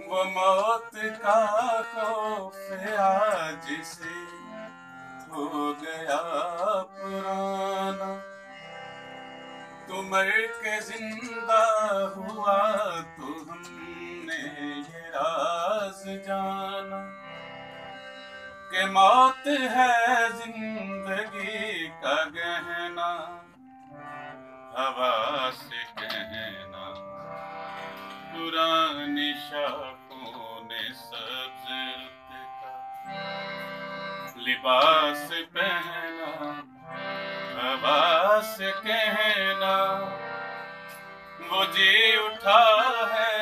वो मौत का खौफ आज से हो गया पुराना। तू मर के जिंदा हुआ तो हमने ये राज जाना कि मौत है जिंदगी का गहना, हवा से कहना पुरानी शाखों ने सब्ज रुत का लिबास पहना, हवा से कहना वो जी उठा है